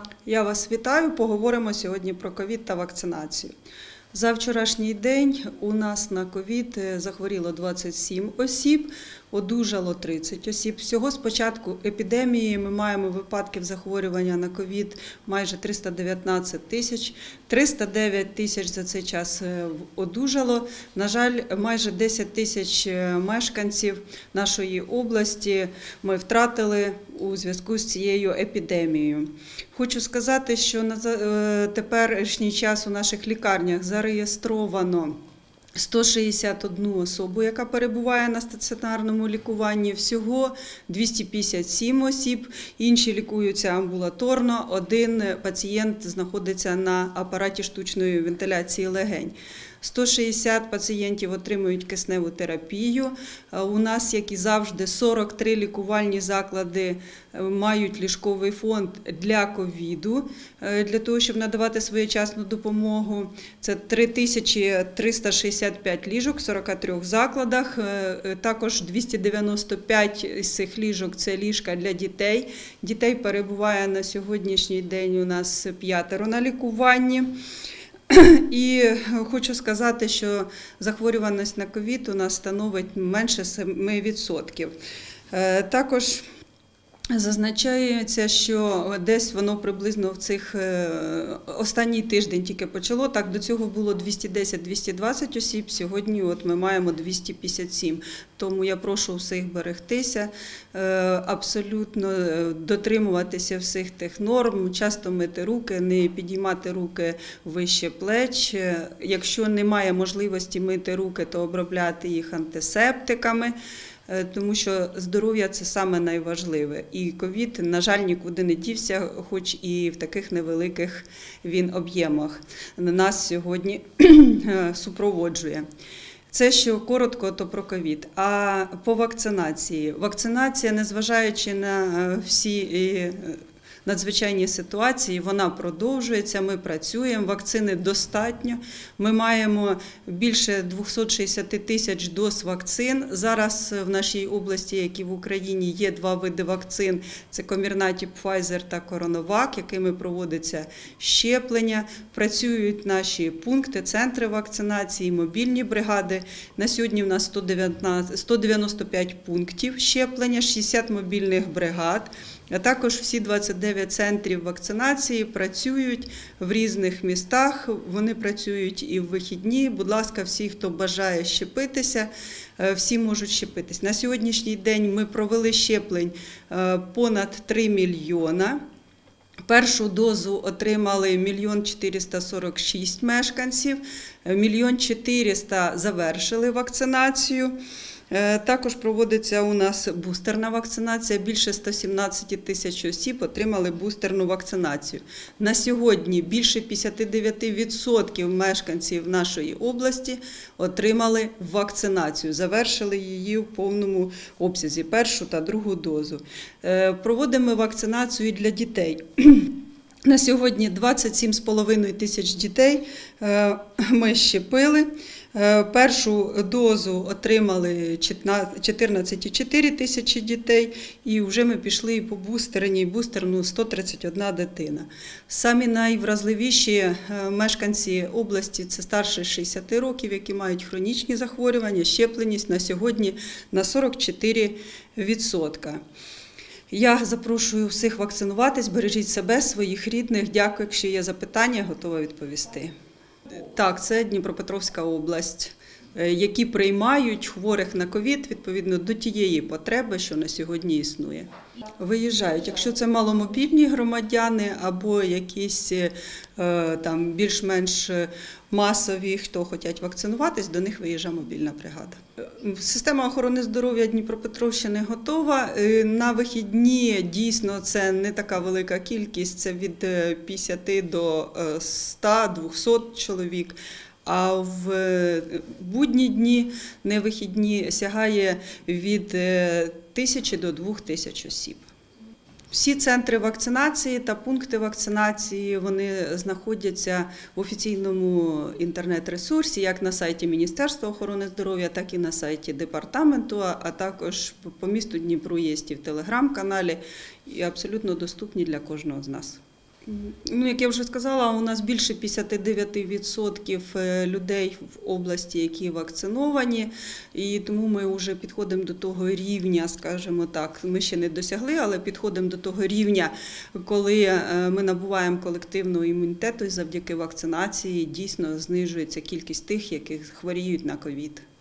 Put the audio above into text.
Я вас вітаю. Поговоримо сьогодні про ковід та вакцинацію. За вчорашній день у нас на ковід захворіло 27 осіб, одужало 30 осіб. Всього з початку епідемії ми маємо випадків захворювання на ковід майже 319 тисяч. 309 тисяч за цей час одужало. На жаль, майже 10 тисяч мешканців нашої області ми втратили у зв'язку з цією епідемією. Хочу сказати, що на теперішній час у наших лікарнях зареєстровано 161 особу, яка перебуває на стаціонарному лікуванні, всього 257 осіб, інші лікуються амбулаторно, один пацієнт знаходиться на апараті штучної вентиляції легень. 160 пацієнтів отримують кисневу терапію. У нас, як і завжди, 43 лікувальні заклади мають ліжковий фонд для ковіду, для того, щоб надавати своєчасну допомогу. Це 3365 ліжок в 43 закладах, також 295 з цих ліжок – це ліжка для дітей. Дітей перебуває на сьогоднішній день у нас 5 на лікуванні. І хочу сказати, що захворюваність на ковід у нас становить менше 7%. Також зазначається, що десь воно приблизно в цих останній тиждень тільки почало. Так, до цього було 210-220 осіб, сьогодні ми маємо 257. Тому я прошу всіх берегтися, абсолютно дотримуватися всіх тих норм, часто мити руки, не підіймати руки вище плеч. Якщо немає можливості мити руки, то обробляти їх антисептиками. Тому що здоров'я – це саме найважливе. І ковід, на жаль, нікуди не дівся, хоч і в таких невеликих він об'ємах. Нас сьогодні супроводжує. Це що коротко, то про ковід. А по вакцинації. Вакцинація, незважаючи на всі надзвичайні ситуації, вона продовжується, ми працюємо, вакцини достатньо. Ми маємо більше 260 тисяч доз вакцин. Зараз в нашій області, як і в Україні, є 2 види вакцин. Це Comirnaty Pfizer та CoronaVac, якими проводиться щеплення. Працюють наші пункти, центри вакцинації, мобільні бригади. На сьогодні в нас 195 пунктів щеплення, 60 мобільних бригад. А також всі 29 центрів вакцинації працюють в різних містах, вони працюють і в вихідні. Будь ласка, всі, хто бажає щепитися, всі можуть щепитись. На сьогоднішній день ми провели щеплень понад 3 мільйона. Першу дозу отримали 1 446 000 мешканців, 1 400 000 завершили вакцинацію. Також проводиться у нас бустерна вакцинація. Більше 117 тисяч осіб отримали бустерну вакцинацію. На сьогодні більше 59% мешканців нашої області отримали вакцинацію, завершили її в повному обсязі, першу та другу дозу. Проводимо вакцинацію для дітей. На сьогодні 27,5 тисяч дітей ми щепили. Першу дозу отримали 14,4 тисячі дітей, і вже ми пішли і по бустерну 131 дитина. Самі найвразливіші мешканці області – це старше 60 років, які мають хронічні захворювання, щепленість на сьогодні на 44%. Я запрошую всіх вакцинуватись, бережіть себе, своїх рідних. Дякую, якщо є запитання, готова відповісти. Так, це Дніпропетровська область, які приймають хворих на ковід відповідно до тієї потреби, що на сьогодні існує. Виїжджають. Якщо це маломобільні громадяни або якісь там більш-менш масові, хто хочуть вакцинуватись, до них виїжджає мобільна бригада. Система охорони здоров'я Дніпропетровщини готова. На вихідні дійсно це не така велика кількість, це від 50 до 100-200 чоловік. А в будні дні, не вихідні, сягає від 1000 до 2000 осіб. Всі центри вакцинації та пункти вакцинації, вони знаходяться в офіційному інтернет-ресурсі, як на сайті Міністерства охорони здоров'я, так і на сайті департаменту, а також по місту Дніпру є і в телеграм-каналі, і абсолютно доступні для кожного з нас. Ну, як я вже сказала, у нас більше 59% людей в області, які вакциновані, і тому ми вже підходимо до того рівня, скажімо так, ми ще не досягли, але підходимо до того рівня, коли ми набуваємо колективного імунітету і завдяки вакцинації дійсно знижується кількість тих, які хворіють на ковід.